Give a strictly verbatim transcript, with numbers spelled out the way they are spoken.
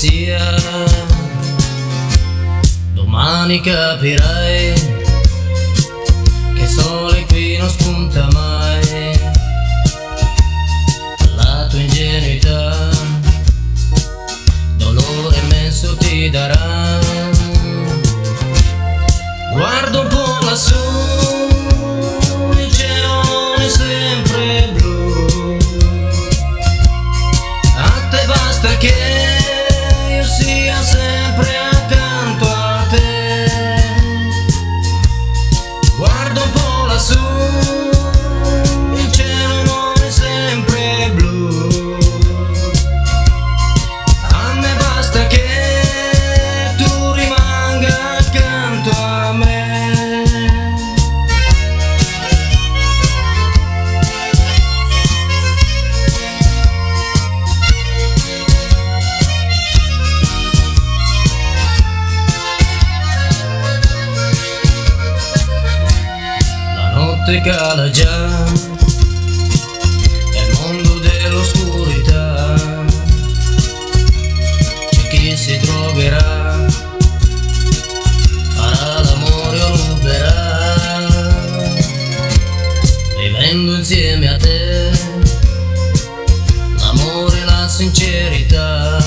sia, domani capirai che il sole qui non spunta mai. La tua ingenuità dolore immenso ti darà. Guarda un po' lassù, il cielo è sempre blu. A te basta che io sia sempre accanto a te. Guarda un po' lassù, il cielo non è sempre blu. A me basta che tu rimanga accanto a me. La notte cala già, è il mondo dell'oscurità. C'è chi si troverà, farà l'amore o ruberà, vivendo insieme a te l'amore e la sincerità.